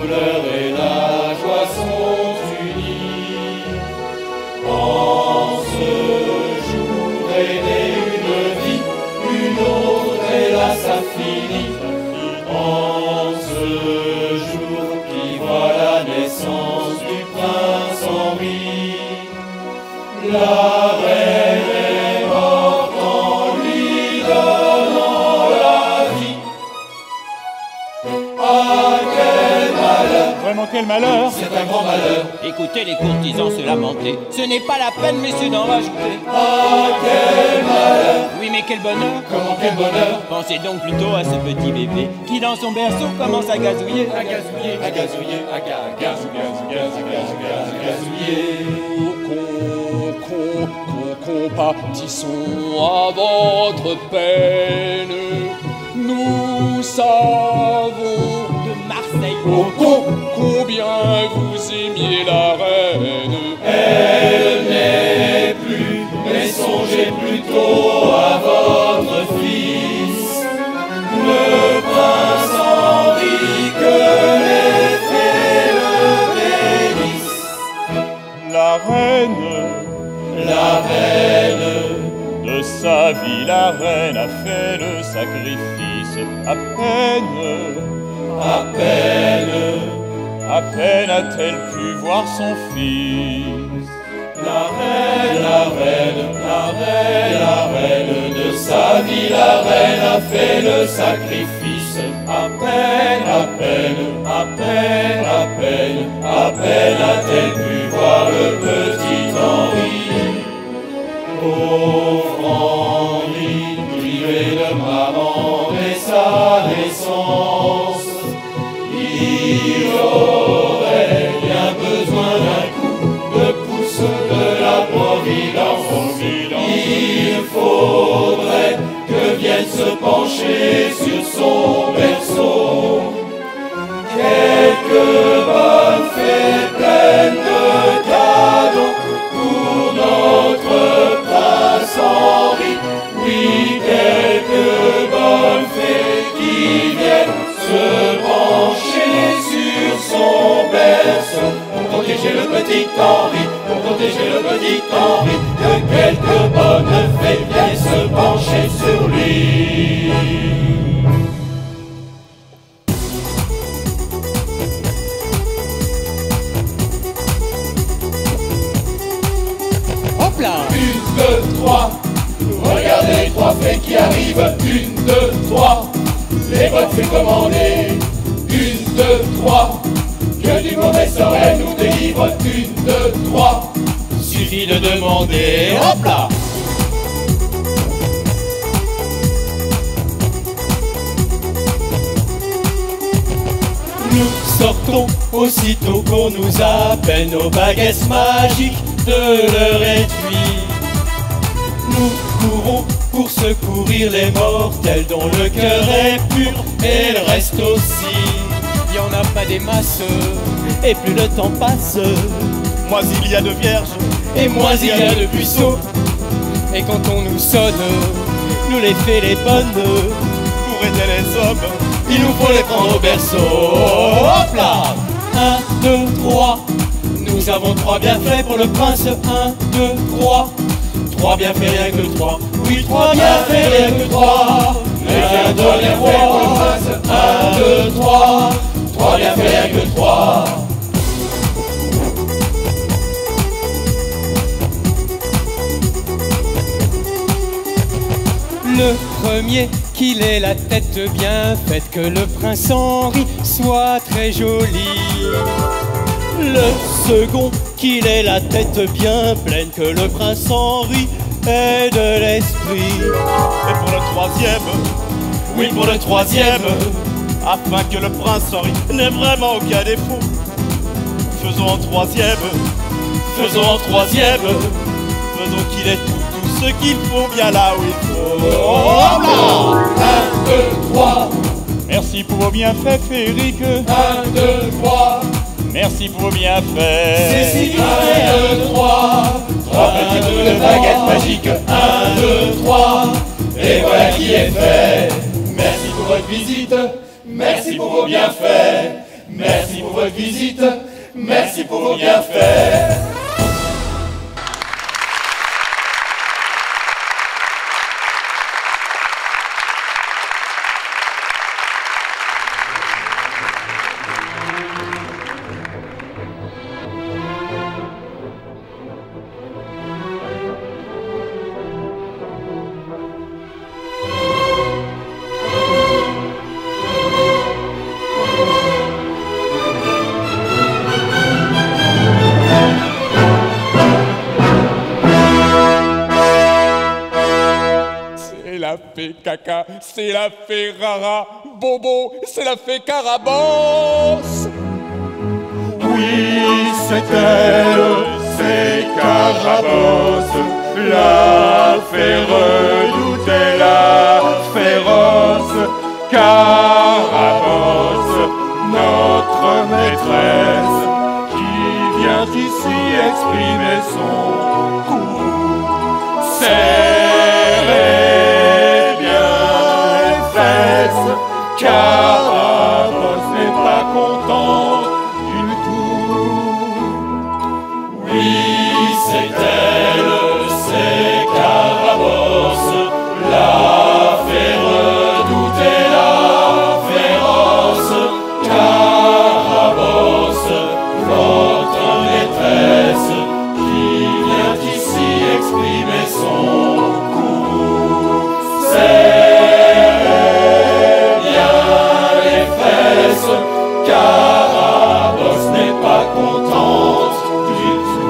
douleur et la joie sont unies. En ce jour est née une vie, une autre hélas a fini. En ce jour qui voit la naissance du prince Henri, la reine est morte en lui donnant la vie. Ah, quel malheur! Vraiment quel malheur! C'est un grand malheur. Écoutez les courtisans se lamenter. Ce n'est pas la peine, messieurs, d'en rajouter. Ah, quel malheur! Oui, mais quel bonheur! Comment quel bonheur! Pensez donc plutôt à ce petit bébé qui, dans son berceau, commence à gazouiller. À gazouiller, à gazouiller, à gazouiller. Compatissons à votre peine. Nous savons De Marseille, combien vous aimiez la reine. Elle n'est plus, mais songez plutôt à votre fils, le prince Henri, que les fées le bénissent. La reine, La reine, de sa vie, la reine a fait le sacrifice. À peine a-t-elle pu voir son fils. la reine, la reine, la reine, la reine de sa vie, la reine a fait le sacrifice. À peine, à peine, à peine, à peine, à peine a-t-elle pu voir le petit Henri. Pauvre Henri, privé de maman dès sa naissance, il aurait bien besoin d'un coup de pouce de la providence. Il faudrait que vienne se pencher sur son berceau quelques bonnes fées pleines de cadeaux pour notre prince Henri. Oui, quelques bonnes fées qui viennent se pencher sur son berceau pour protéger le petit Henri, pour protéger le petit Henri, que quelques bonnes fées viennent se pencher sur lui. hop là! 1, 2, 3, regardez les trois fées qui arrivent. 1, 2, 3, les bonnes fées commandées. 1, 2, 3, que du mauvais sort elle nous délivre. 1, 2, 3, suffit de demander. Hop là! Nous sortons aussitôt qu'on nous appelle nos baguettes magiques de leur étui. Nous courons pour secourir les mortels dont le cœur est pur et le reste aussi. Il y en a pas des masses, et plus le temps passe, Moins il y a de vierges, Et moins il y a de puceaux. et quand on nous sonne, nous les fées les bonnes, pour aider les hommes. Il nous faut les prendre au berceau. Hop là! 1, 2, 3. Nous avons 3 bienfaits pour le prince. 1, 2, 3. 3 bienfaits rien que 3. Oui, 3 bienfaits rien que 3. Mais un dernier fois pour le prince. 1, 2, 3. 3 bienfaits rien que 3. Le premier, qu'il ait la tête bien faite, que le prince Henri soit très joli. Le second, qu'il ait la tête bien pleine, que le prince Henri ait de l'esprit. Et pour le troisième, Oui, pour le troisième, afin que le prince Henri n'ait vraiment aucun défaut, faisons en troisième, faisons en troisième. faisons qu'il ait tout ce qu'il faut bien là où il faut. Hop là! 1, 2, 3. Merci pour vos bienfaits, Féric. 1, 2, 3. Merci pour vos bienfaits. Cécile. 1, 2, 3. 3 petits bouts de baguette magique. 1, 2, 3. Et voilà qui est fait. Merci pour votre visite. Merci pour vos bienfaits. Merci pour votre visite. Merci pour vos bienfaits. C'est la fée caca, c'est la fée rara, Bobo, c'est la fée Carabosse. Oui, c'est elle, c'est Carabosse, la fée redoutée, la féroce. Carabosse, notre maîtresse, qui vient ici exprimer son goût. Serrez bien les fesses, Carabosse n'est pas content du tout. Oui, c'est elle, c'est Carabosse, la fée redoutée, la féroce. Carabosse, votre maîtresse, qui vient ici exprimer son goût. Serrez bien les fesses, Carabosse n'est pas contente du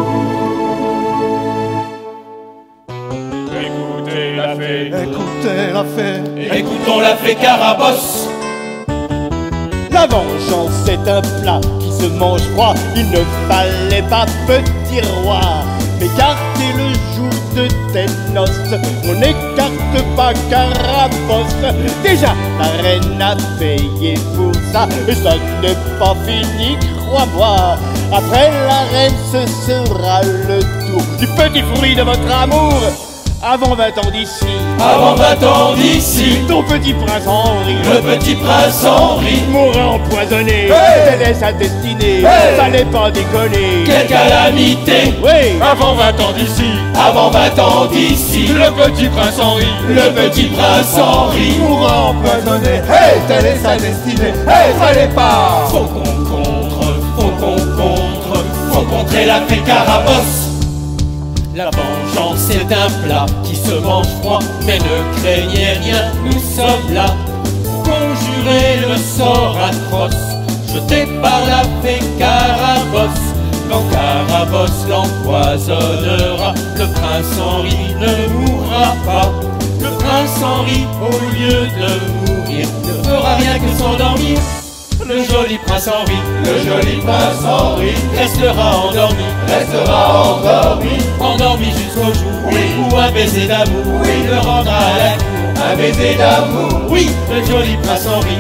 tout. Écoutez la fée, Écoutez la fée, écoutons la fée Carabosse. la vengeance c'est un plat qui se mange froid. Il ne fallait pas, petit roi, m'écarter le jour de tes noces. On n'écarte pas Carabosse. Déjà la reine a payé pour ça, et ça n'est pas fini, crois-moi. Après la reine, ce sera le tour du petit fruit de votre amour. Avant 20 ans d'ici, Avant 20 ans d'ici, ton petit prince Henri, le petit prince Henri, mourra empoisonné. Hey Telle est sa destinée, Hey fallait pas déconner. quelle calamité. Oui, Avant 20 ans d'ici, Avant 20 ans d'ici, le petit prince Henri, le petit prince Henri, mourra empoisonné. Hey, telle est sa destinée. Hey, fallait pas. faut qu'on contre, faut qu'on contre, faut contrer la fée Carabosse. La vengeance est un plat qui se mange froid, mais ne craignez rien, nous sommes là. Conjurez le sort atroce, jeté par la fée Carabosse. Quand Carabosse l'empoisonnera, le prince Henri ne mourra pas. Le prince Henri, au lieu de mourir, ne fera rien que s'endormir. Le joli prince Henri, le joli prince Henri, restera endormi, endormi jusqu'au jour où un baiser d'amour le rendra à la cour. Un baiser d'amour, oui, le joli prince Henri,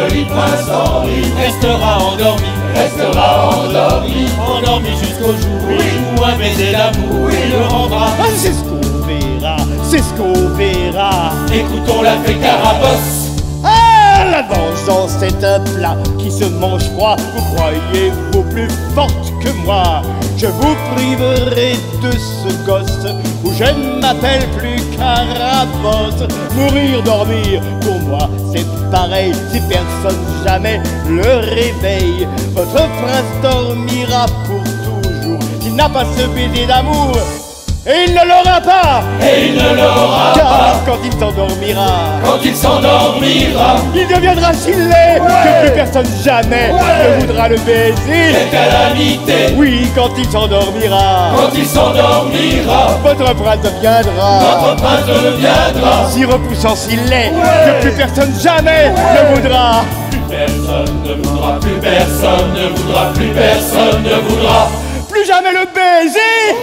restera endormi, endormi jusqu'au jour où un baiser d'amour le rendra. Ah, c'est ce qu'on verra, c'est ce qu'on verra. Écoutons la fée Carabosse. Ah, la vengeance c'est un plat qui se mange froid. Vous croyez-vous plus forte que moi? Je vous priverai de ce gosse, où je ne m'appelle plus Carabosse. Mourir, dormir, pour moi c'est pareil. Si personne jamais le réveille, votre prince dormira pour toujours. S'il n'a pas ce baiser d'amour, et il ne l'aura pas. Et il ne l'aura Car pas quand il s'endormira, quand il s'endormira. il deviendra si laid que plus personne jamais ne voudra le baiser. Quelle calamité. Oui, quand il s'endormira, Quand il s'endormira, votre prince deviendra notre prince deviendra. si repoussant, si laid que plus personne jamais ne voudra. Plus personne ne voudra, plus personne ne voudra, plus personne ne voudra. Plus jamais le baiser.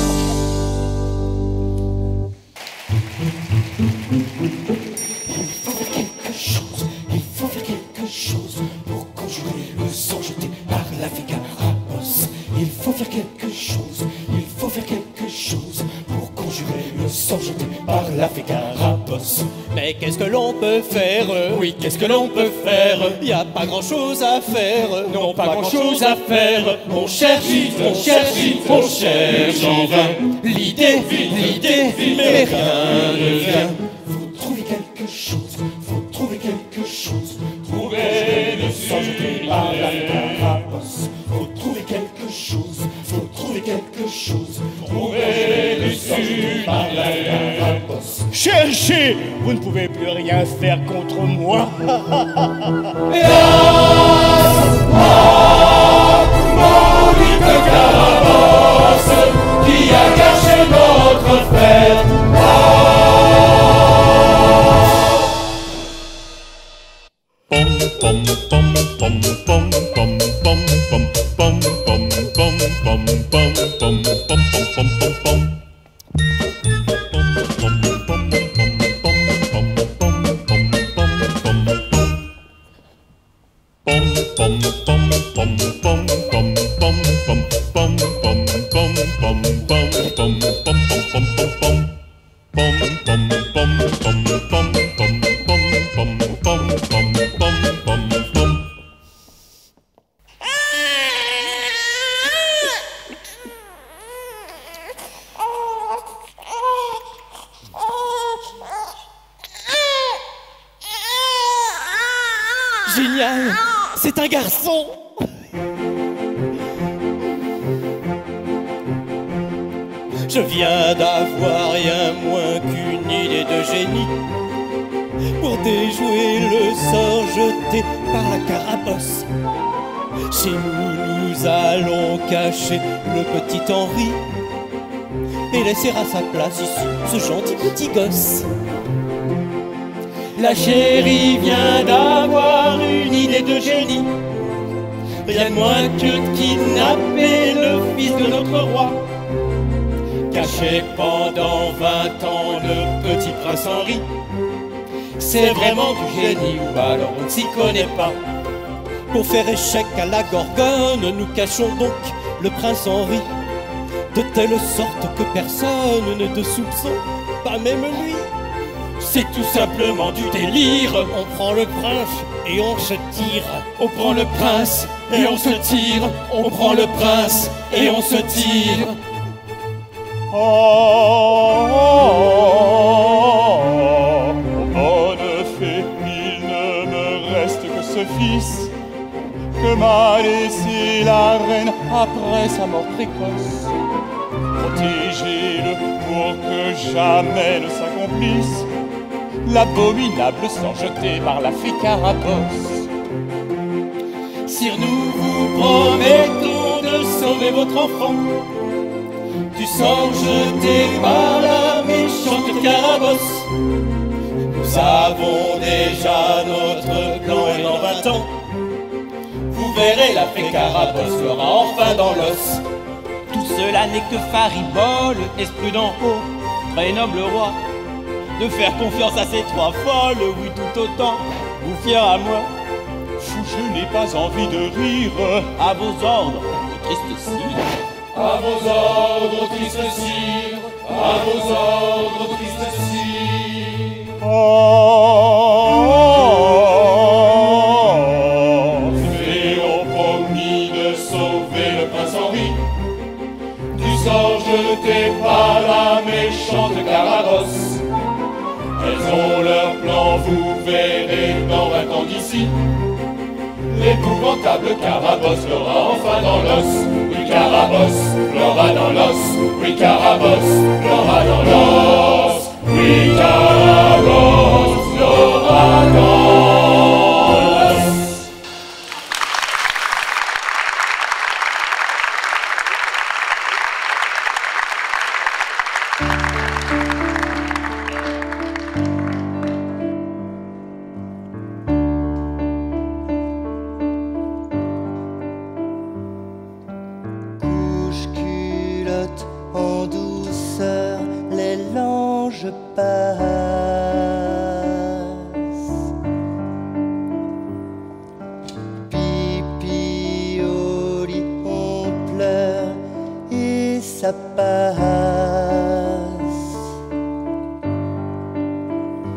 Il faut faire quelque chose pour conjurer le sort jeté par la fée Carabosse. Il faut faire quelque chose, il faut faire quelque chose pour conjurer le sort jeté par la fée Carabosse. carabosse. Mais qu'est-ce que l'on peut faire? Oui, qu'est-ce que l'on peut faire? Y a pas grand-chose à faire, non, pas grand-chose à faire. On cherche, on cherche, on cherche en vain l'idée, mais rien ne vient. Faut trouver quelque chose, faut trouver quelque chose. Trouver le sujet par la carabosse. Faut trouver quelque chose, faut trouver quelque chose. Trouver le sujet par la carabosse. Cherchez, vous ne pouvez plus rien faire contre moi. Maudite carabosse qui a caché notre fête. Génial, c'est un garçon. Je viens d'avoir rien moins qu'une idée de génie pour déjouer le sort jeté par la carabosse. Chez nous, nous allons cacher le petit Henri et laisser à sa place ici ce gentil petit gosse. La chérie vient d'avoir une idée de génie, rien de moins que de kidnapper le fils de notre roi. Caché pendant 20 ans le petit prince Henri. C'est vraiment du génie ou alors on ne s'y connaît pas. Pour faire échec à la Gorgone, nous cachons donc le prince Henri, de telle sorte que personne ne de soupçonne, pas même lui. C'est tout simplement du délire. On prend le prince et on se tire. On prend le prince et on se tire. On prend le prince et on se tire. Bonne fée, il ne me reste que ce fils que m'a laissé la reine après sa mort précoce. Protégez-le pour que jamais ne s'accomplisse l'abominable sang jeté par la fée carabosse. Sire, nous vous promettons de sauver votre enfant du sang jeté par la méchante carabosse. Nous avons déjà notre plan et dans 20 ans, vous verrez la fée carabosse sera enfin dans l'os. Tout cela n'est que faribole, esprit d'en haut, très noble roi. De faire confiance à ces trois folles, oui tout autant, vous fier à moi. Fou, je n'ai pas envie de rire. À vos ordres, au triste cire. À vos ordres, triste cire. À vos ordres, triste cire. Fées ont promis de sauver le prince Henri du sort jeté par la méchante carabosse. Elles ont leur plan, vous verrez dans 20 ans d'ici. L'épouvantable carabosse l'aura enfin dans l'os. Oui, carabosse l'aura dans l'os. Oui, carabosse l'aura dans l'os. Oui, carabosse l'aura dans l'os. En douceur, les langes passent. Pipi au lit, on pleure et ça passe.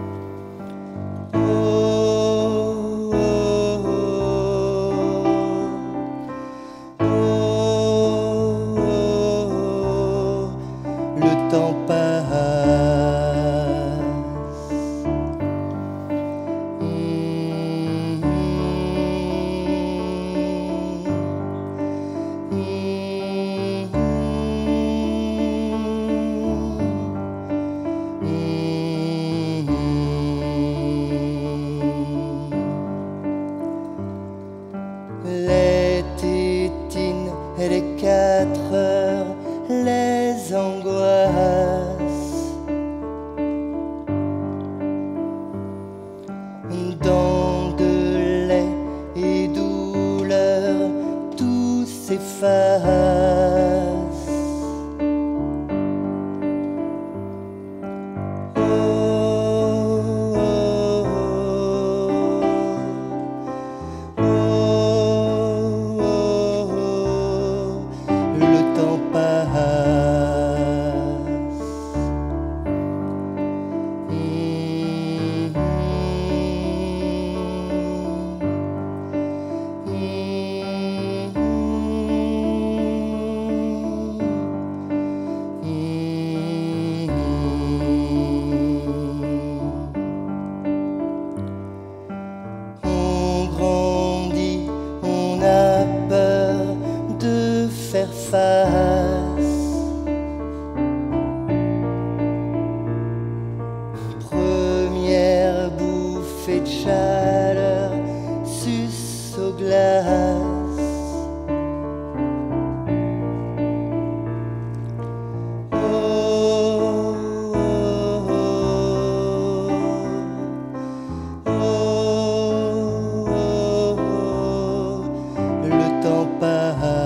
et les 4 heures, les angoisses. Dans de lait et douleur, tout s'efface. Première bouffée de chaleur, suce aux glaces. Oh, oh, oh, oh, oh, le temps passe.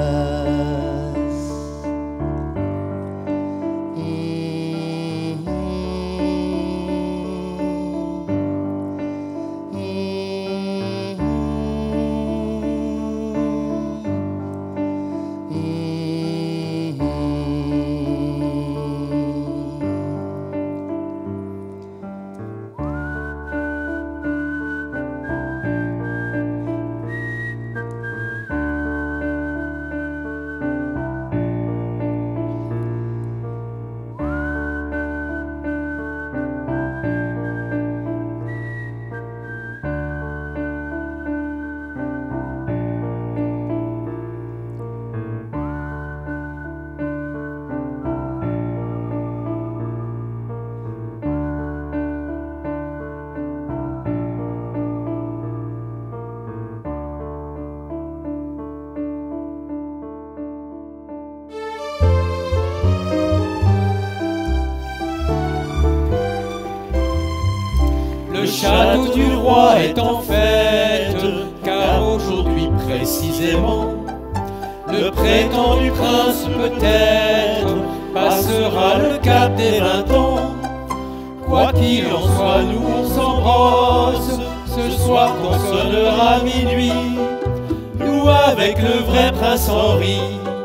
Le château du roi est en fête, car aujourd'hui précisément, le prétendu prince peut-être passera le cap des 20 ans. Quoi qu'il en soit, nous on s'embrasse, ce soir qu'on sonnera minuit. Nous avec le vrai prince Henri,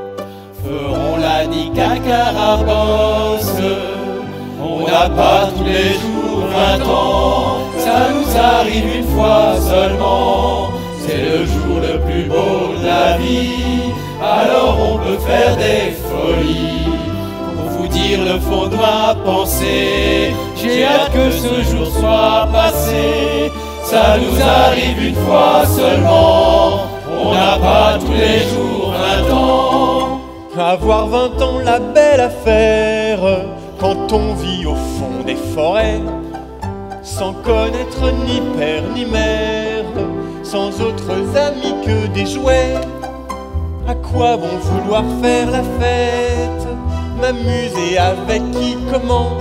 ferons la nique à Carabosse. On n'a pas tous les jours 20 ans, ça nous arrive une fois seulement. C'est le jour le plus beau de la vie, alors on peut faire des folies. Pour vous dire le fond de ma pensée, j'ai hâte que ce jour soit passé. Ça nous arrive une fois seulement, on n'a pas tous les jours 20 ans. Avoir 20 ans, la belle affaire, quand on vit au fond des forêts, sans connaître ni père ni mère, sans autres amis que des jouets. À quoi bon vouloir faire la fête, m'amuser avec qui, comment?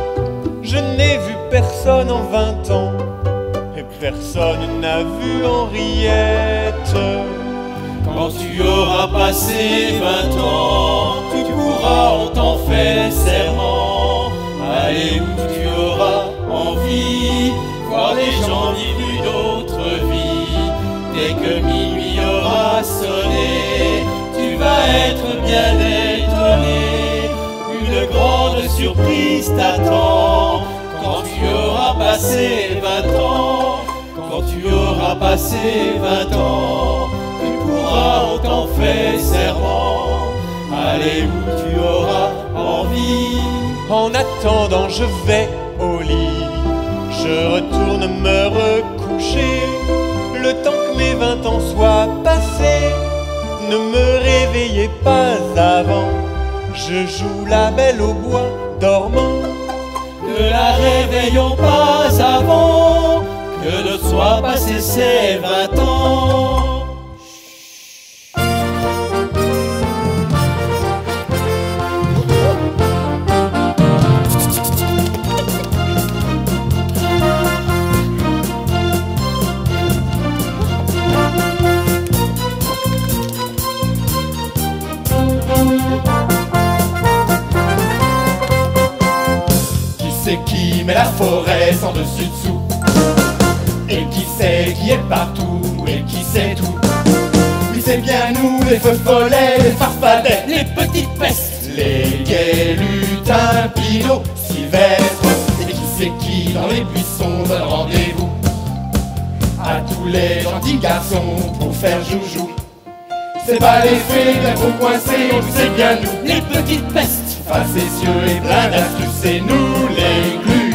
Je n'ai vu personne en 20 ans, et personne n'a vu Henriette. Quand tu auras passé 20 ans, tu pourras, on t'en fait serment, aller où tu auras envie, voir les gens vivre une autre vie. Dès que minuit aura sonné, tu vas être bien étonné. Une grande surprise t'attend quand tu auras passé 20 ans. Quand tu auras passé 20 ans, tu pourras, on t'en fait serment, aller où tu auras envie. En attendant, je vais au lit, je retourne me recoucher. Le temps que mes 20 ans soient passés, ne me réveillez pas avant. Je joue la belle au bois dormant. Ne la réveillons pas avant que ne soient passés ces 20 ans. met la forêt sans dessus-dessous. Et qui sait qui est partout, et qui sait tout. Oui, c'est bien nous, les feux follets, les farfadets, les petites pestes, les gays lutins, Pinot, Sylvestre. Et qui c'est qui dans les buissons donne rendez-vous à tous les gentils garçons pour faire joujou. C'est pas les fées bien trop coincés, c'est bien nous, les petites pestes, facétieux et plein d'astuces, c'est nous les glues.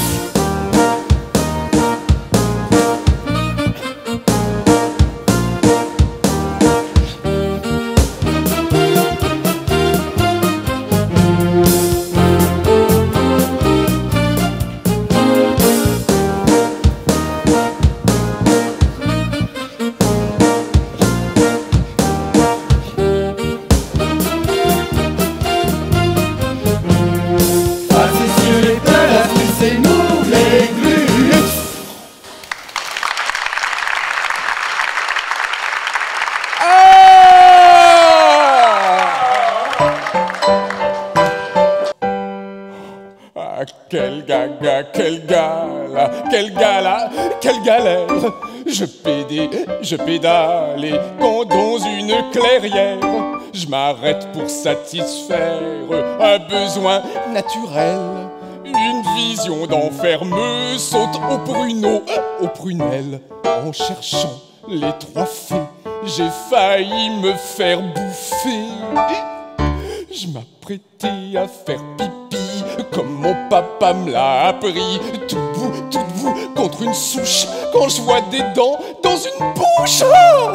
Quel gaga, quel gala, quel gala, quelle galère. Je pédale quand dans une clairière, je m'arrête pour satisfaire un besoin naturel. Une vision d'enfer me saute au pruneau, aux prunelles. En cherchant les trois fées, j'ai failli me faire bouffer. Je m'apprêtais à faire pipi comme mon papa me l'a appris, tout debout contre une souche, quand je vois des dents dans une bouche.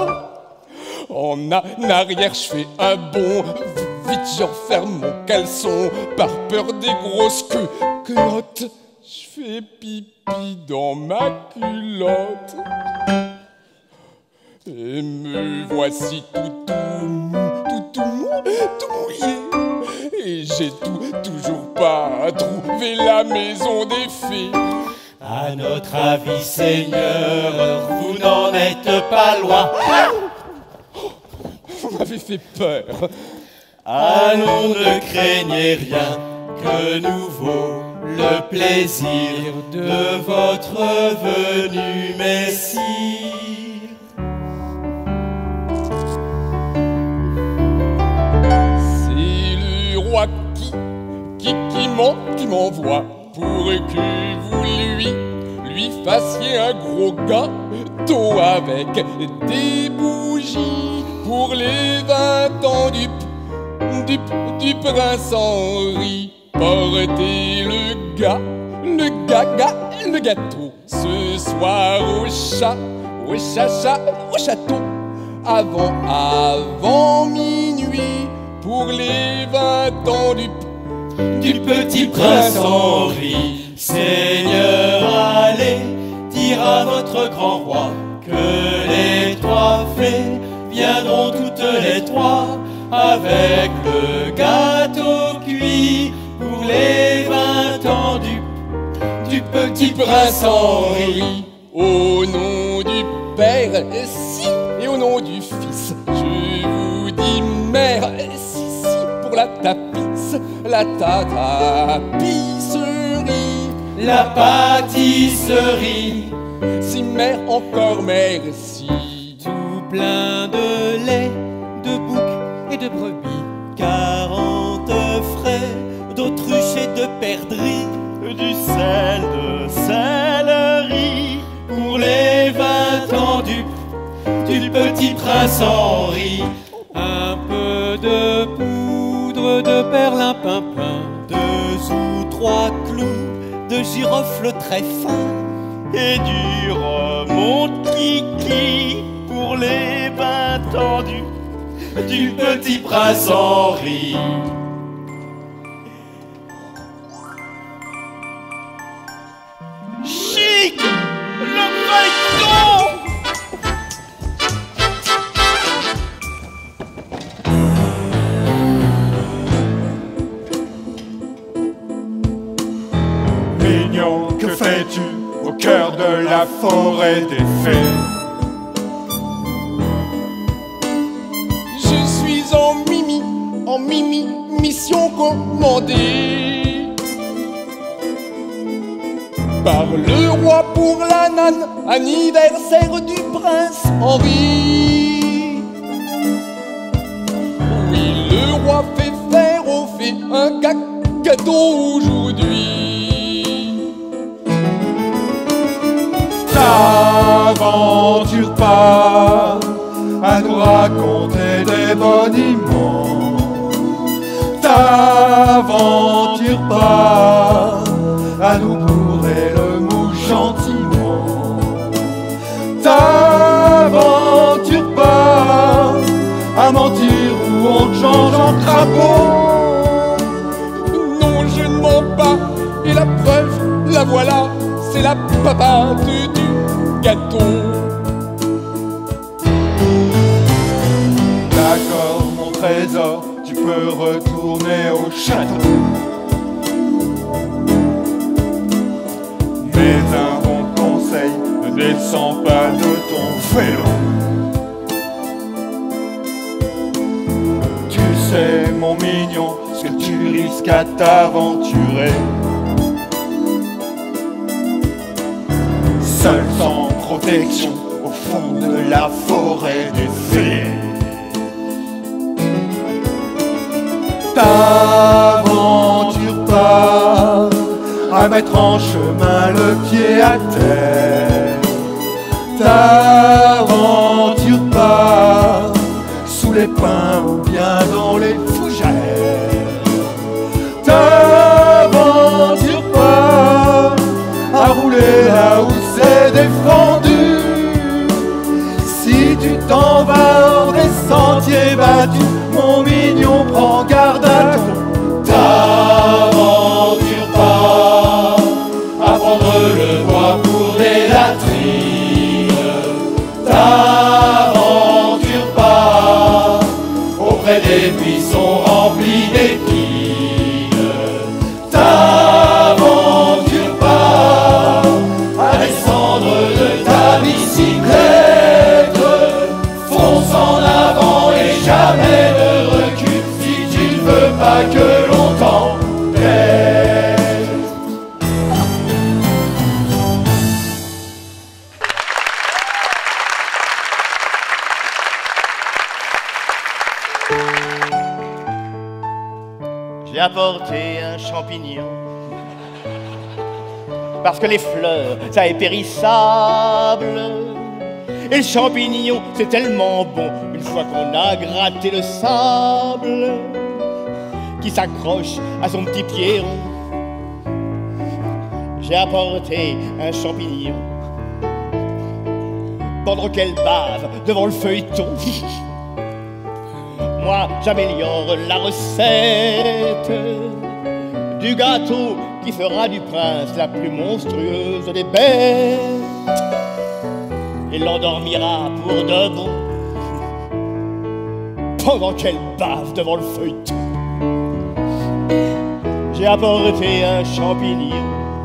En arrière je fais un bond, vite je referme mon caleçon, par peur des grosses culottes, je fais pipi dans ma culotte. Et me voici tout mouillé. Et j'ai toujours pas trouvé la maison des fées. À notre avis, Seigneur, vous n'en êtes pas loin. Vous m'avez fait peur. Allons, ne craignez rien, que nous vaut le plaisir de votre venue, Messire. Qui m'envoie pour que vous lui fassiez un gros gâteau avec des bougies pour les 20 ans du prince Henri. Portez le gâteau ce soir au château avant minuit pour les 20 ans du petit prince Henri. Seigneur, allez dire à votre grand roi que les trois fées viendront toutes les trois avec le gâteau cuit pour les 20 ans du petit prince Henri. Au nom du Père, si, et au nom du Fils, je vous dis mère, si, pour la tapice, la tapisserie, la pâtisserie. Si mère, encore merci. Tout plein de lait, de bouc et de brebis, 40 frais d'autruche et de perdrix, du sel de céleri pour les 20 ans du petit prince Henri. Un peu de poudre de perlimpinpin, 2 ou 3 clous de girofle très fin et du remonte-kiki pour les 20 ans du petit prince Henri. Chic, le feuilleton. Mignon, que fais-tu au cœur de la forêt des fées? Je suis en mission commandée. par le roi pour la nanne, anniversaire du prince Henri. Oui, le roi fait faire aux fées un cadeau aujourd'hui. T'aventure pas à nous raconter des boniments. T'aventure pas à nous bourrer le mou gentiment. T'aventure pas à mentir ou on te change en crapaud. Non, je ne mens pas, et la preuve, la voilà, c'est la papate du gâteau. D'accord, mon trésor, tu peux retourner au château. Mais un bon conseil, ne descends pas de ton vélo. Tu sais, mon mignon, ce que tu risques à t'aventurer. Seul sans protection, au fond de la forêt des fées. T'aventure pas à mettre en chemin le pied à terre. T'aventure pas sous les pins ou bien dans les fougères. T'aventure pas à rouler là où c'est défendu. Si tu t'en vas hors des sentiers battus, mon mignon, prends garde à ton. T'aventure pas à prendre le bois pour des latrines. T'aventure pas auprès des buissons remplis d'épines. T'aventure pas à descendre de ta bicyclette. Fonce en avant et jamais de recul si tu ne veux pas que l'on t'embête. J'ai apporté un champignon parce que les fleurs, ça est périssable. Et le champignon, c'est tellement bon une fois qu'on a gratté le sable qui s'accroche à son petit pied rond. J'ai apporté un champignon pendant qu'elle bave devant le feuilleton. Moi, j'améliore la recette du gâteau qui fera du prince la plus monstrueuse des bêtes et l'endormira pour de bon pendant qu'elle bave devant le feuilleton. J'ai apporté un champignon,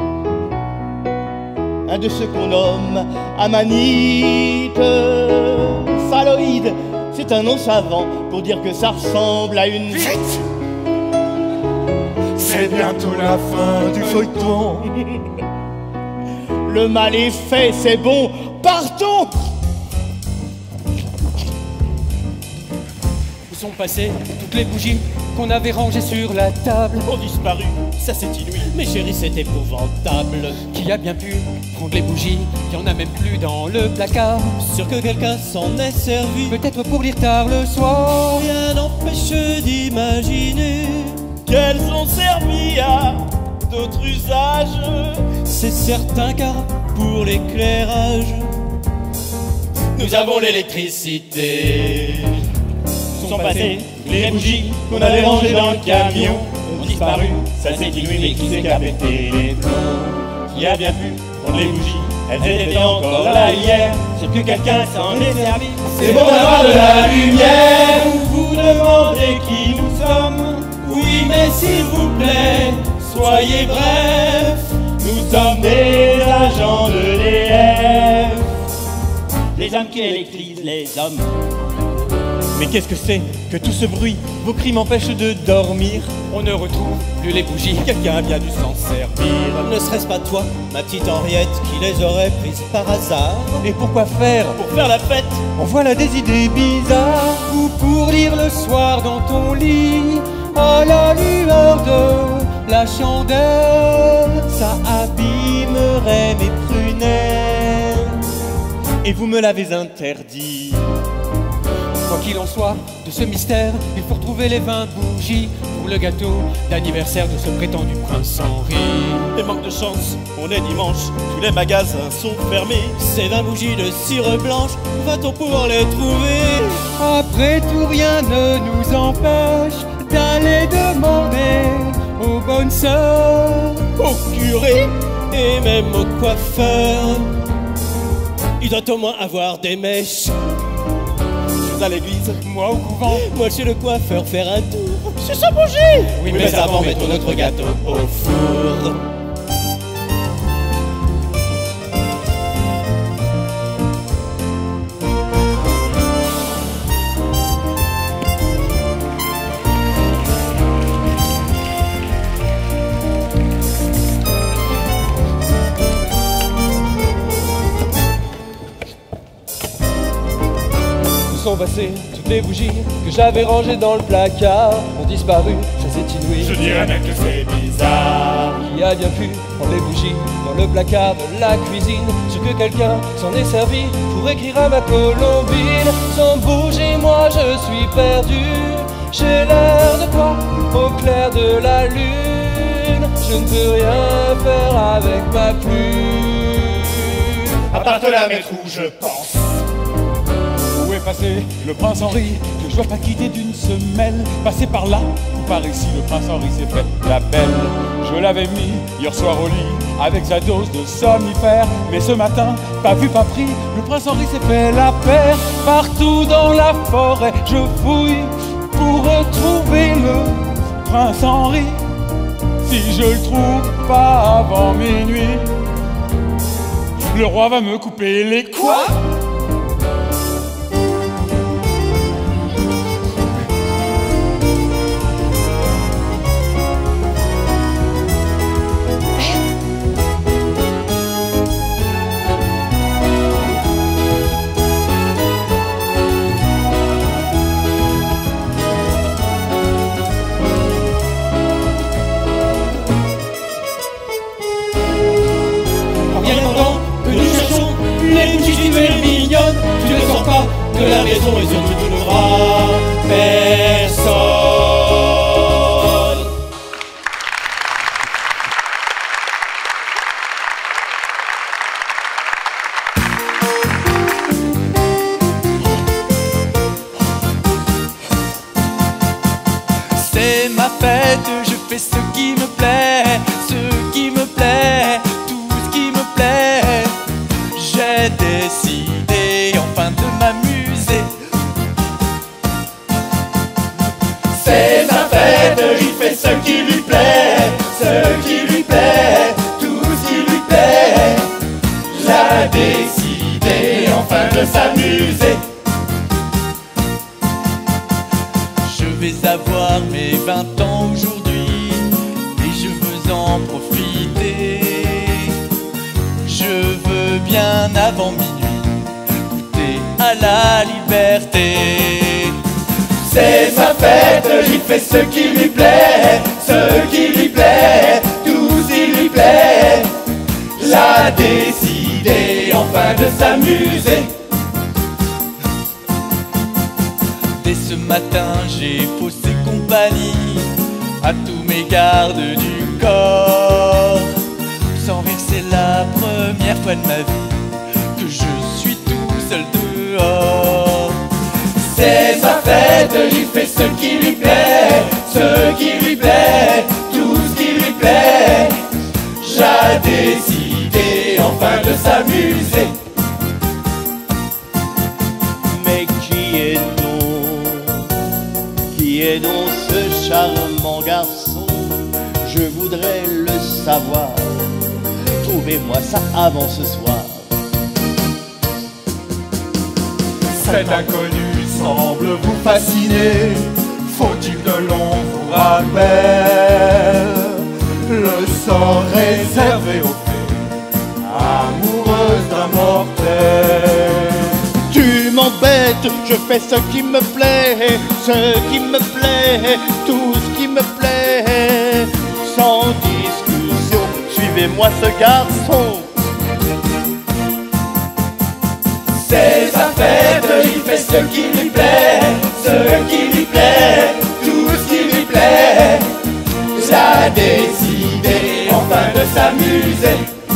un de ceux qu'on nomme amanite. Phalloïde, c'est un nom savant pour dire que ça ressemble à une... Vite! C'est bientôt la fin du feuilleton. Le mal est fait, c'est bon, partons! Où sont passées toutes les bougies qu'on avait rangées sur la table? Ont disparu, ça c'est inouï. Mais chérie, c'est épouvantable. Qui a bien pu prendre les bougies? Il y en a même plus dans le placard. Sûr que quelqu'un s'en est servi. Peut-être pour lire tard le soir. Rien n'empêche d'imaginer qu'elles ont servi à d'autres usages. C'est certain car pour l'éclairage, nous avons l'électricité. Sont passées les bougies qu'on avait rangées dans le camion. Ont disparu, ça c'est inouï, mais qui sait qu'à péter les plombs? Qui a bien pu prendre les bougies? Elles étaient encore là hier. C'est que quelqu'un s'en est servi. C'est bon d'avoir de la lumière. Vous demandez qui nous sommes. Oui, mais s'il vous plaît, soyez bref. Nous sommes des agents d'EDF. Les hommes qui électrisent les hommes. Mais qu'est-ce que c'est que tout ce bruit? Vos cris m'empêchent de dormir. On ne retrouve plus les bougies, quelqu'un a bien dû s'en servir. Ne serait-ce pas toi, ma petite Henriette, qui les aurait prises par hasard? Et pourquoi faire? Pour faire la fête. En voilà des idées bizarres. Ou pour lire le soir dans ton lit, à la lueur de la chandelle, Ça abîmerait mes prunelles. Et vous me l'avez interdit. quoi qu'il en soit, de ce mystère, il faut retrouver les 20 bougies pour le gâteau d'anniversaire de ce prétendu prince Henri. Et manque de chance, on est dimanche, tous les magasins sont fermés. Ces 20 bougies de cire blanche, va-t-on pouvoir les trouver? Après tout, rien ne nous empêche d'aller demander aux bonnes sœurs, Au curé et même au coiffeur. Il doit au moins avoir des mèches. Je vais à l'église, moi au couvent. moi chez le coiffeur faire un tour. C'est sa bougie. Oui, mais avant mettons notre gâteau au four. Sont passées toutes les bougies que j'avais rangées dans le placard, ont disparu, je les ai inouïes. Je dirais même que c'est bizarre. Qui a bien pu prendre les bougies dans le placard de la cuisine? Ce que quelqu'un s'en est servi pour écrire à ma colombine. Sans bouger, moi je suis perdu. J'ai l'air de quoi au clair de la lune? Je ne peux rien faire avec ma plume. À part te la mettre où je pense. Où est passé le prince Henri, que je dois pas quitter d'une semelle? Passé par là ou par ici, le prince Henri s'est fait la belle. Je l'avais mis hier soir au lit avec sa dose de somnifère, mais ce matin, pas vu, pas pris, le prince Henri s'est fait la paire. Partout dans la forêt, je fouille pour retrouver le Prince Henri, si je le trouve pas avant minuit, le roi va me couper les quoi? Tu ne sens pas que la maison et surtout tu ne verras personne. C'est ma fête, je fais ce qui me plaît, ce qui me plaît, tout ce qui me plaît. J'ai décidé enfin de m'amuser. C'est sa fête, il fait ce qui lui plaît, ce qui lui plaît, tout ce qui lui plaît. J'ai décidé enfin de s'amuser. Je vais avoir mes 20 ans aujourd'hui et je veux en profiter. Je veux bien avant minuit goûter à la liberté. C'est sa fête, il fait ce qui lui plaît, ce qui lui plaît, tout ce qui lui plaît. J'ai décidé enfin de s'amuser. Dès ce matin j'ai faussé compagnie à tous mes gardes du corps. Sans rire c'est la première fois de ma vie que je suis tout seul dehors. C'est sa fête, il fait ce qui lui plaît, ce qui lui plaît, tout ce qui lui plaît. J'ai décidé enfin de s'amuser. Mais qui est donc ce charmant garçon? Je voudrais le savoir. Trouvez-moi ça avant ce soir. Cet inconnu semble vous fasciner. Faut-il que l'on vous rappelle le sort réservé aux fées amoureuses d'un mortel? Tu m'embêtes, je fais ce qui me plaît, tout ce qui me plaît. Sans discussion, suivez-moi ce garçon. C'est sa fête, il fait ce qui lui plaît, tout ce qui lui plaît. J'ai décidé enfin de s'amuser.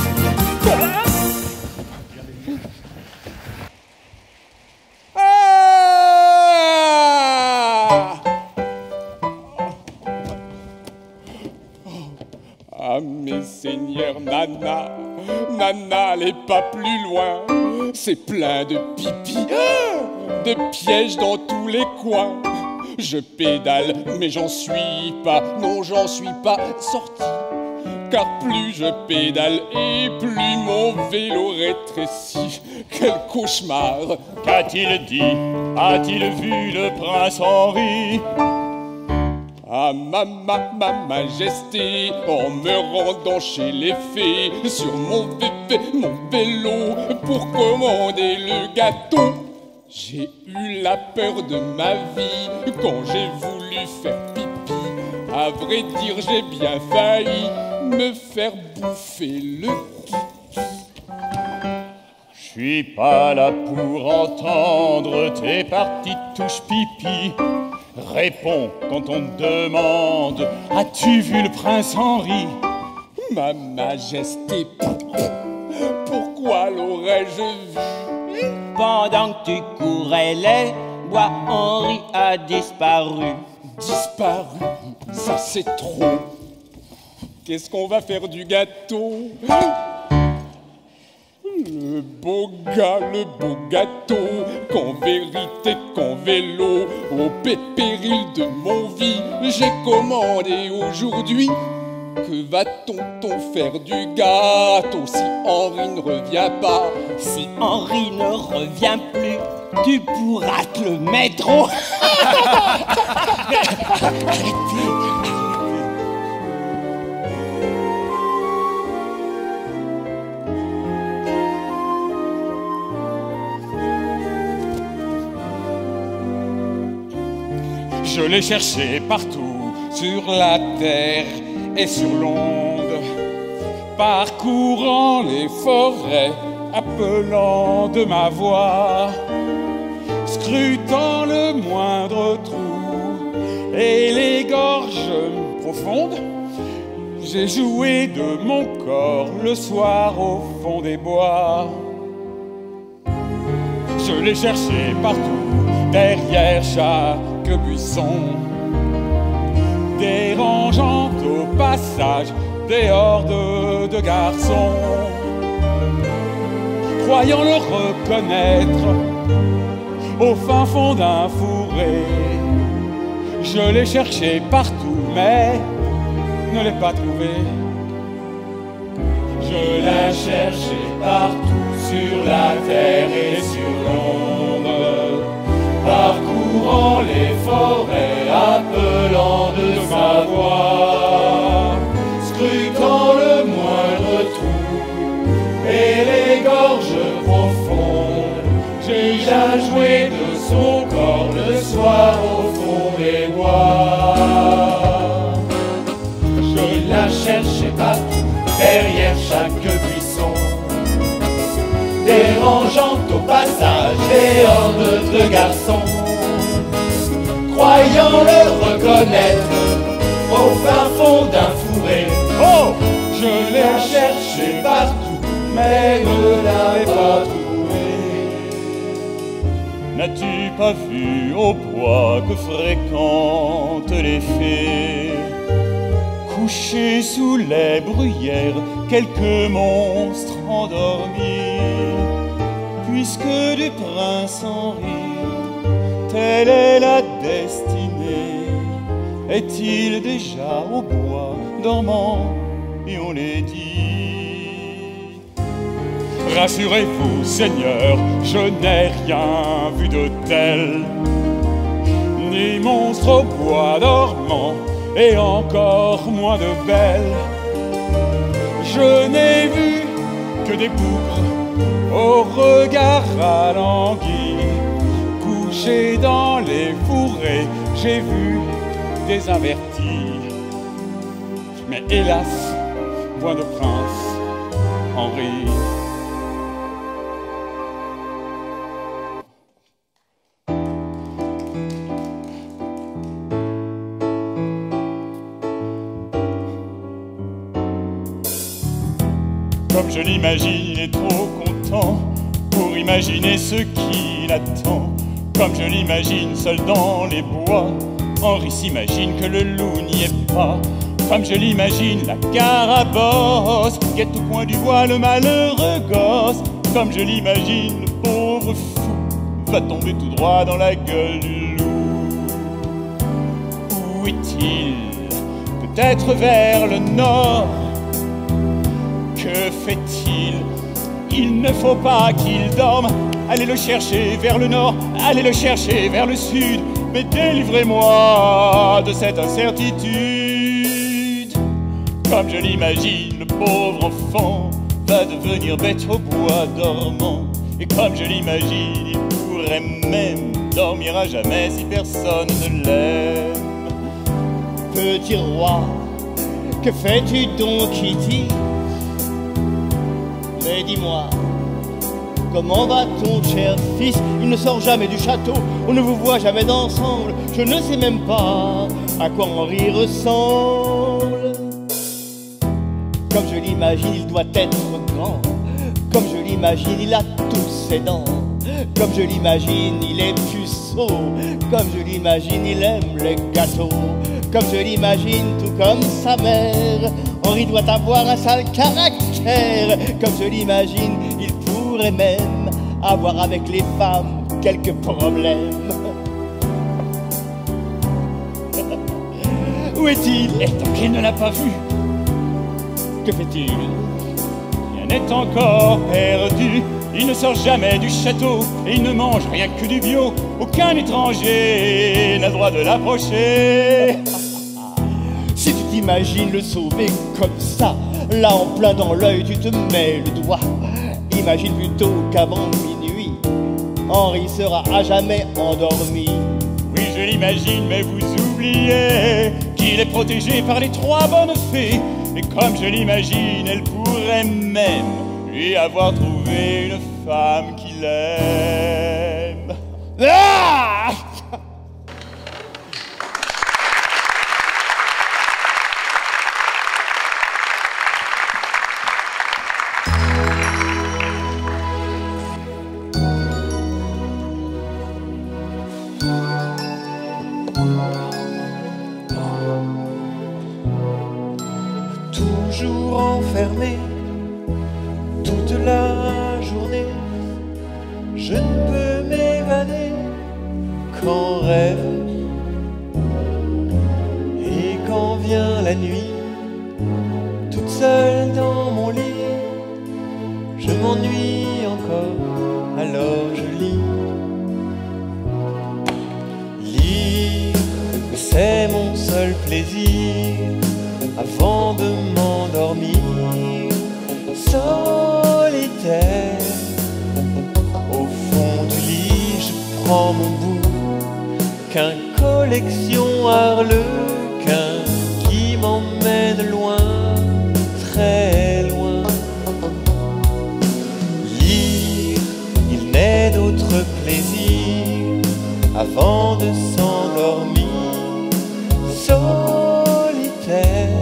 Ah, mes seigneurs, Nana, n'allez pas plus loin. C'est plein de pipi, de pièges dans tous les coins. Je pédale, mais j'en suis pas, non, j'en suis pas sorti. Car plus je pédale et plus mon vélo rétrécit. Quel cauchemar! Qu'a-t-il dit? A-t-il vu le prince Henri? Ah, ma majesté, en me rendant chez les fées, sur mon vélo, pour commander le gâteau, j'ai eu la peur de ma vie quand j'ai voulu faire pipi. À vrai dire, j'ai bien failli me faire bouffer le kiki. Je suis pas là pour entendre tes parties touches pipi. Réponds quand on te demande: as-tu vu le prince Henri? Ma majesté, pourquoi l'aurais-je vu? Pendant que tu courais les bois, Henri a disparu. Disparu, ça c'est trop. Qu'est-ce qu'on va faire du gâteau? Le beau gâteau, qu'en vérité, qu'en vélo, au péril de mon vie, j'ai commandé aujourd'hui. Que va-t-on faire du gâteau si Henri ne revient pas? Si Henri ne revient plus, tu pourras te le mettre au... Je l'ai cherché partout, sur la terre et sur l'onde, parcourant les forêts, appelant de ma voix, scrutant le moindre trou et les gorges profondes. J'ai joué de mon corps le soir au fond des bois. Je l'ai cherché partout, derrière chaque buisson, dérangeant au passage des hordes de garçons. Croyant le reconnaître au fin fond d'un fourré, je l'ai cherché partout mais ne l'ai pas trouvé. Je l'ai cherché partout, sur la terre et sur l'onde, parcourant les forêts, appelant de sa voix, scrutant le moindre trou et les gorges profondes. J'ai déjà joué de son corps le soir au fond des bois. Je la cherchais partout, derrière chaque buisson, dérangeant au passage des hordes de garçons. Croyant le reconnaître au fin fond d'un fourré, Oh, je l'ai cherché partout, mais ne l'avais pas trouvé. n'as-tu pas vu au bois que fréquentent les fées, couchés sous les bruyères, quelques monstres endormis? Puisque du prince Henri, telle est la destinée, est-il déjà au bois dormant? Et on les dit. Rassurez-vous, Seigneur, je n'ai rien vu de tel, ni monstre au bois dormant, et encore moins de belles. Je n'ai vu que des bougres au regard ralenti, couchés dans les fourrés, j'ai vu des avertis. Mais hélas, point de prince Henri. Comme je l'imagine, est trop content pour imaginer ce qui l'attend. Comme je l'imagine seul dans les bois, Henri s'imagine que le loup n'y est pas. Comme je l'imagine, la carabosse guette au coin du bois le malheureux gosse. Comme je l'imagine, le pauvre fou va tomber tout droit dans la gueule du loup. Où est-il? Peut-être vers le nord. Que fait-il? Il ne faut pas qu'il dorme. Allez le chercher vers le nord, allez le chercher vers le sud. Mais délivrez-moi de cette incertitude. Comme je l'imagine, le pauvre enfant va devenir bête au bois dormant. Et comme je l'imagine, il pourrait même dormir à jamais si personne ne l'aime. Petit roi, que fais-tu donc ici? Mais dis-moi, comment va ton cher fils? Il ne sort jamais du château, on ne vous voit jamais ensemble. Je ne sais même pas à quoi Henri ressemble. Comme je l'imagine, il doit être grand. Comme je l'imagine, il a toutes ses dents. Comme je l'imagine, il est puceau. Comme je l'imagine, il aime les gâteaux. Comme je l'imagine, tout comme sa mère, Henri doit avoir un sale caractère. Comme je l'imagine, il pourrait même avoir avec les femmes quelques problèmes. Où est-il? Et tant qu'il ne l'a pas vu, Que fait-il? rien n'est encore perdu. Il ne sort jamais du château et il ne mange rien que du bio. Aucun étranger n'a le droit de l'approcher. Si tu t'imagines le sauver comme ça, là en plein dans l'œil tu te mets le doigt. Imagine plutôt qu'avant minuit, Henri sera à jamais endormi. Oui, je l'imagine, mais vous oubliez qu'il est protégé par les 3 bonnes fées. Et comme je l'imagine, elle pourrait même lui avoir trouvé une femme qu'il aime. Ah! Toujours enfermé toute la journée, je ne peux m'évader qu'en rêve. Et quand vient la nuit, toute seule dans mon lit, je m'ennuie encore, alors je lis. Lire, c'est mon seul plaisir avant de m'endormir. Solitaire, au fond du lit, je prends mon bouquin, collection harlequin qui m'emmène loin, très loin. Lire, il n'est d'autre plaisir avant de s'endormir. Solitaire,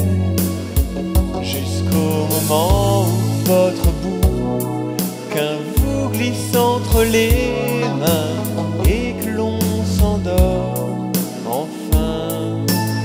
jusqu'au moment où votre bouquin vous glisse entre les mains et que l'on s'endort enfin.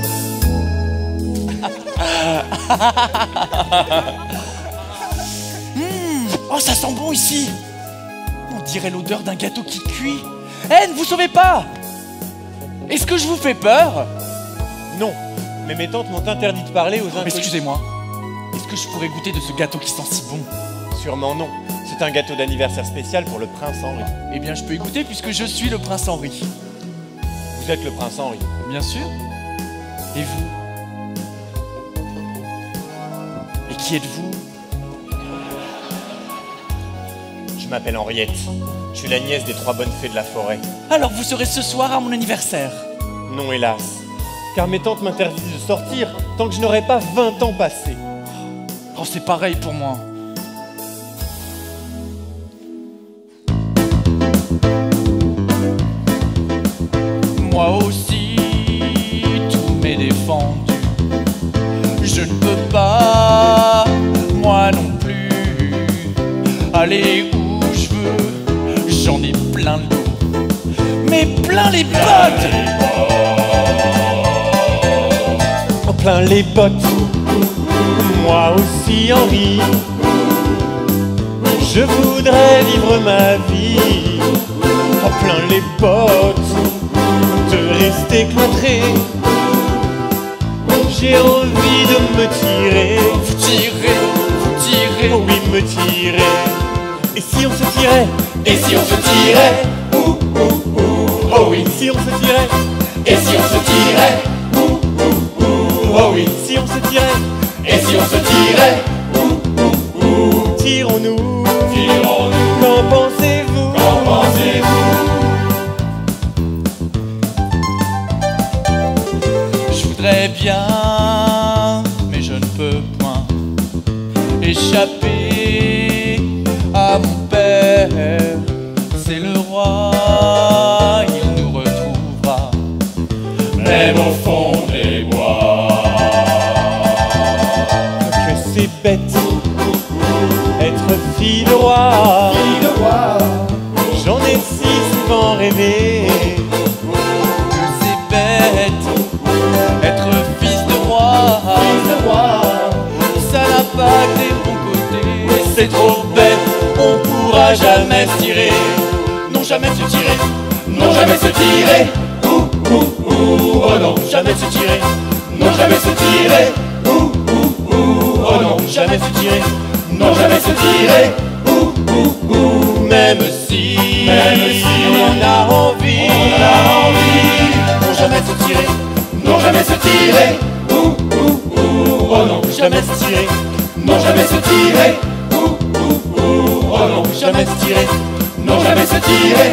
Oh, ça sent bon ici. On dirait l'odeur d'un gâteau qui cuit. Eh, ne vous sauvez pas. Est-ce que je vous fais peur? Non, mais mes tantes m'ont interdit de parler aux inconnus. Excusez-moi. Est-ce que je pourrais goûter de ce gâteau qui sent si bon? Sûrement non. C'est un gâteau d'anniversaire spécial pour le prince Henri. Eh bien, je peux y goûter puisque je suis le prince Henri. Vous êtes le prince Henri. Bien sûr. Et vous? Et qui êtes-vous? Je m'appelle Henriette. Je suis la nièce des 3 bonnes fées de la forêt. Alors vous serez ce soir à mon anniversaire? Non, hélas. Car mes tantes m'interdisent de sortir tant que je n'aurai pas 20 ans passés. Oh, c'est pareil pour moi. Moi aussi, tout m'est défendu. Je ne peux pas, moi non plus, aller où je veux. J'en ai plein le dos, mais plein les bottes. En plein les bottes, moi aussi Henri. Je voudrais vivre ma vie. En plein les bottes, de rester cloîtré. J'ai envie de me tirer. Vous tirez, Oh oui, me tirer. Et si on se tirait? et si on se tirait? Oh oui, si on se tirait? Et si on se tirait? Oh oui, si on se tirait? Et si on se tirait? Tirons-nous. Tirons-nous. Qu'en pensez-vous? Qu'en pensez-vous? Je voudrais bien, mais je ne peux point échapper à mon père. C'est le roi, il nous retrouvera, même au fond des bois. Que c'est bête, être fille de roi. J'en ai si souvent rêvé. Que c'est bête, être fils de roi. Ça n'a pas que des bons côtés. C'est trop bête, on pourra jamais se tirer. Non, jamais se tirer. Non, jamais se tirer. Oh non, jamais se tirer. Non, jamais se tirer. Oh non, jamais se tirer. Non, jamais se tirer. Même si on en a envie. Non, jamais se tirer. Non, jamais se tirer. Oh non, jamais se tirer. Non, jamais se tirer. Oh non, jamais se tirer. Non, jamais se tirer.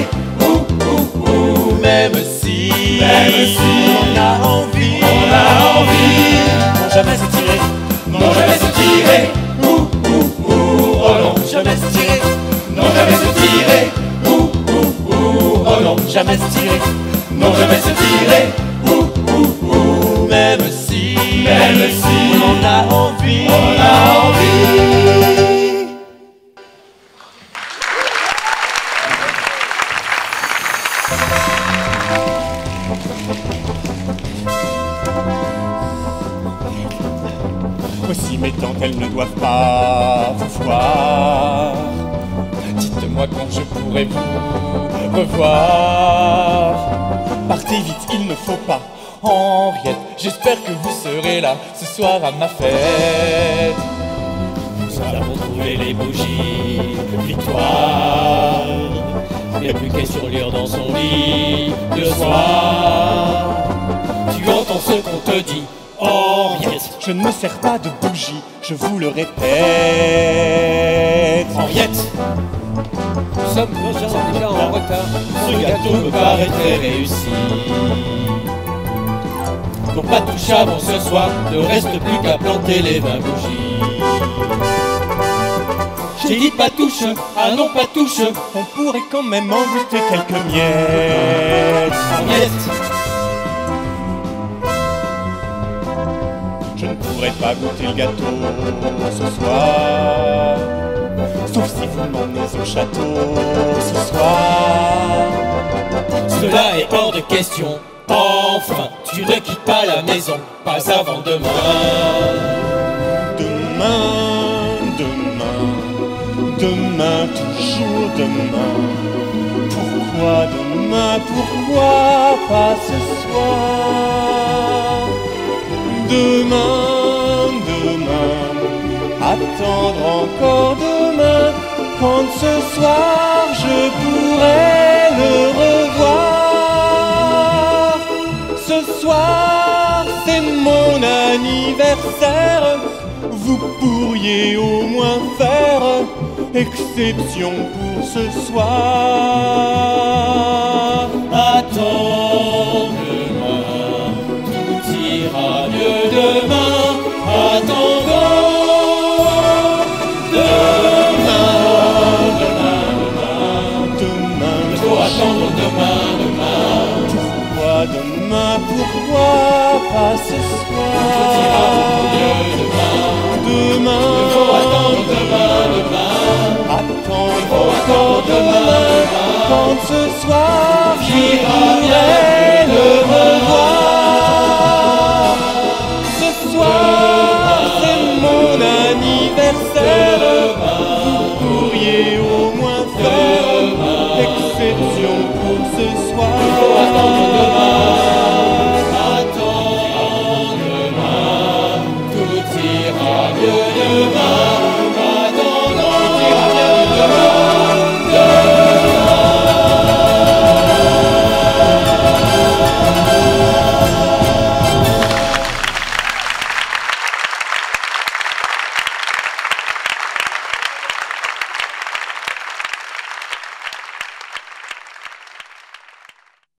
Même si on a envie. Non, jamais se tirer. Non, jamais se tirer. Oh non, jamais se tirer. Non, jamais se tirer. Oh non, jamais se tirer. Non, jamais se tirer. Même si on en a envie. Aussi mes tantes, elles ne doivent pas vous voir. Dites-moi quand je pourrai vous revoir. Partez vite, il ne faut pas. Henriette, j'espère que vous serez là ce soir à ma fête. Nous avons trouvé les bougies, victoire. Il n'y a plus qu'à surlire dans son lit le soir. Tu entends ce qu'on te dit, Henriette. Je ne me sers pas de bougie, je vous le répète. Henriette, nous sommes déjà en retard. Ce gâteau me paraît très réussi. Donc pas de touche avant ce soir, ne reste plus qu'à planter les 20 bougies. J'ai dit pas touche, ah non pas touche. On pourrait quand même en goûter quelques miettes. Henriette, Je ne pourrais pas goûter le gâteau ce soir, sauf si vous m'emmenez au château ce soir. cela est hors de question. Enfin, tu ne quittes pas la maison, pas avant demain. Demain, toujours demain. Pourquoi demain, pourquoi pas ce soir? Demain, attendre encore demain, quand ce soir je pourrai le revoir. Ce soir c'est mon anniversaire, vous pourriez au moins faire exception pour ce soir. Attends demain, tout ira mieux demain. Attendons demain, Demain, il faut attendre demain. pourquoi demain, pourquoi pas ce soir? Tout ira mieux demain. Demain, Il faut attendre demain. attendre encore demain, quand ce soir Ira bien. j'irai